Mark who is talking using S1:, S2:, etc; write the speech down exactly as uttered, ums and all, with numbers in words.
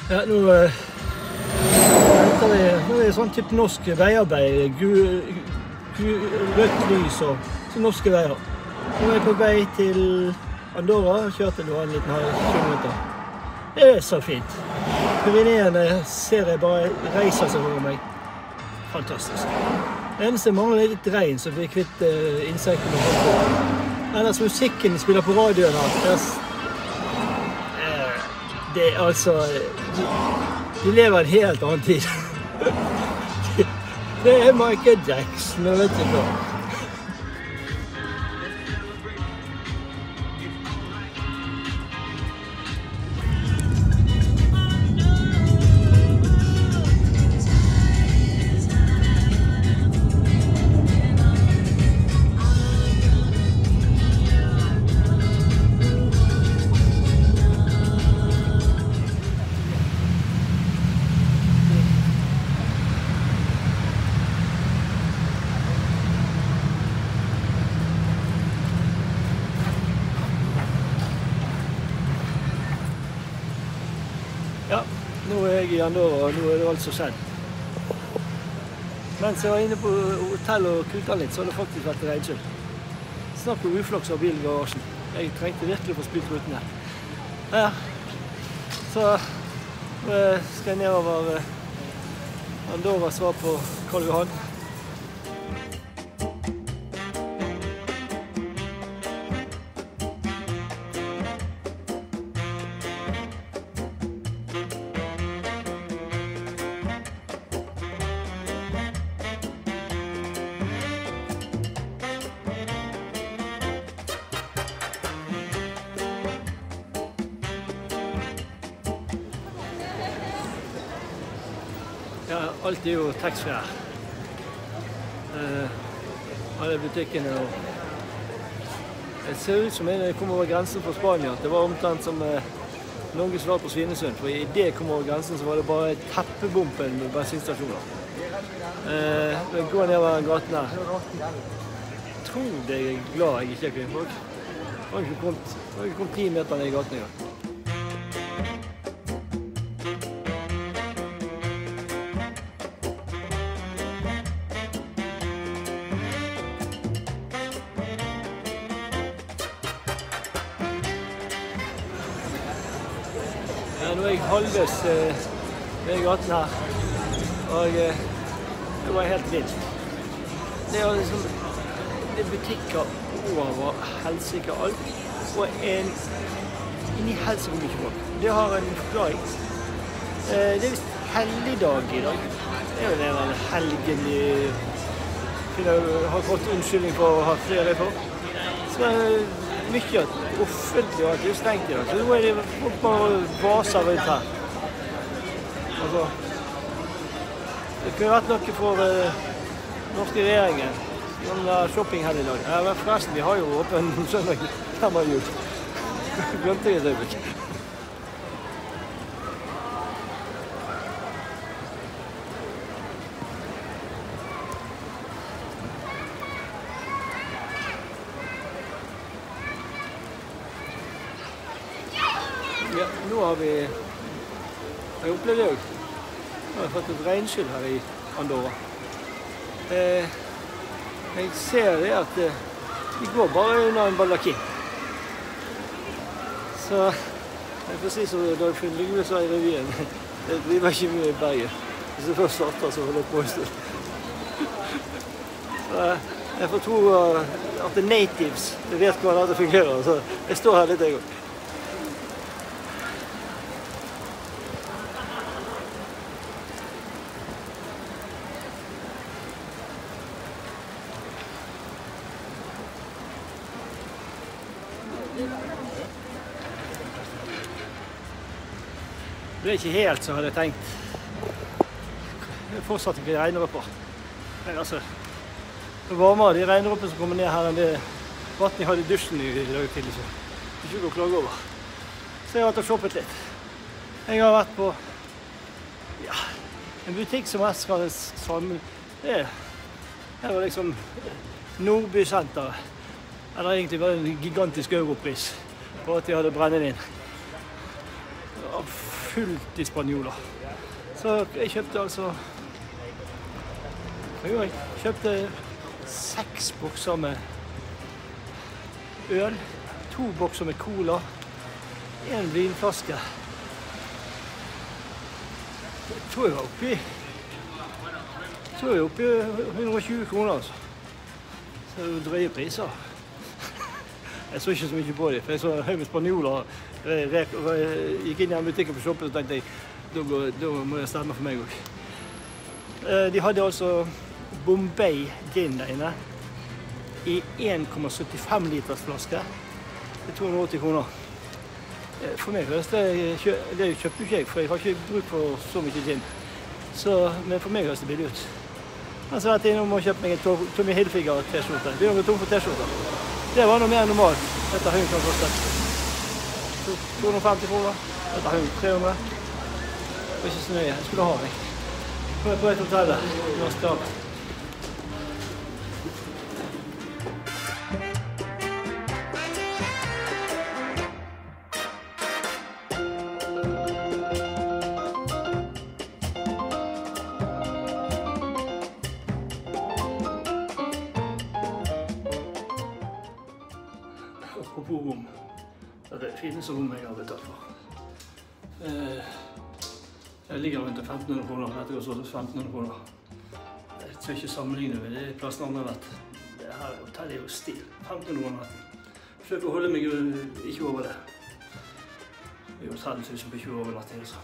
S1: Ja, nå venter vi, nå er det sånn type norsk veiarbeid, rødt lys og så norske veier. Nå er jeg på vei til Andorra og kjørte nå en liten halv kilometer. Det er så fint. Pyreneene ser jeg bare reiser seg over meg. Fantastisk. Det eneste mangler er litt regn, så blir kvitt insektene og holdt på. Ellers musikken spiller på radioen her. Det er altså... De, de lever en helt annen tid. Det er Michael Jackson, jeg vet ikke hva. Ja, nå er jeg i Andorra, og nå er det altså skjedd. Mens jeg var inne på hotell og kuta litt, så har det faktisk vært regnskyld. Snakk om uflaks av bilgarasjen. Jeg trengte virkelig å få spilt ruten her. Ja, så skal jeg nedover Andorra svar på Karl Johan. Ja, alt er jo taxfree her. Eh, alle butikkene og... Det ser ut som jeg kom over grensen fra Spania. Det var omtrent som eh, Norges svar på Svinesund. For i det kom over grensen så var det bare teppebompen med bensinstasjoner. Eh, jeg går nedover gaten her. Jeg tror det er glad jeg ikke er kvinnfolk. Jeg har ikke kommet, jeg har ikke kommet ti meter ned i gaten i gang. Nå er jeg halvveis ved gaten her, og det var helt vilt. Det er liksom, det er butikker over helsike alt, og en inni helsike mye folk. Det har en forklaring. Det er vist helligdag i dag. Det er jo den helgen de har fått unnskyldning for å ha flere for. Så mye offentlig og at det er stengt i dag, så nå er det bare vaser rundt her. Altså, det kunne vært noe for uh, norske regjeringen, noen shopping her i dag. Ja, men forresten, vi har jo åpen søndag nærmere jul. Glemte jeg et øyeblikk. Ja, nå har vi, jeg opplevde det jo, nå har jeg fått et regnskyld her i Andorra. Eh, jeg ser det at eh, vi går bare under en ballakin. Så jeg får si som Dagfinn Lyngve sa i revyen, det driver ikke mye i berget. Hvis det først starter så holder det på en stund. Så jeg får tro at det er natives, de vet hvordan det fungerer, så jeg står her litt en gang. Det ble ikke helt så hadde jeg tenkt. Det er fortsatt ikke regnerøpper. Men altså, det er varmere de regnerøppene som kommer ned her enn det vatten jeg hadde i dusjen i dag tidlig, så det er ikke å klage over. Så jeg har vært og shoppet litt. Jeg har vært på ja, en butikk som mest skal sammen. Det var liksom Nordby-senteret. Eller egentlig var det en gigantisk europris på at de hadde brennet inn. var fullt i spanjoler. Så jeg kjøpte altså Jeg kjøpte seks bokser med øl, to bokser med cola, en vinflaske. Jeg tror jeg var oppi Jeg tror jeg var oppi hundre og tjue kroner, altså. Så det var drøye priser. Jeg så ikke så mye på dem, for jeg så høy med spanjoler. Jeg gikk inn i en butikk på shoppen og tenkte jeg, da, da må det stemme for meg også. De hadde altså Bombay gin der inne i en komma syttifem liters flaske til to hundre og åtti kroner. For meg høres det, det kjøpte ikke jeg, for jeg har ikke bruk for så mye gin. Så, men for meg høres det billig ut. Men så har jeg vært innom og kjøpt meg en Tommy Hilfiger t-skjorte. Det begynner å gå tom for t-skjorter. Det var noe mer enn normalt. Dette høyen kan koste to hundre og femti kroner. Dette høyen tre hundre. Det var ikke så nøye. Jeg skulle ha meg. Nå er jeg på et hotellet. Nå skal jeg. Apropos rom. Det er det fineste rommet jeg har betalt for. Jeg ligger rundt femten hundre kroner. Dette går så femten hundre kroner. Jeg tør ikke sammenligne med det plassen andre har vært. Det her hotellet er jo stil. femten hundre kroner. Forsøker å holde meg ikke over det. Det er jo hotellet på tjue overnatting, altså.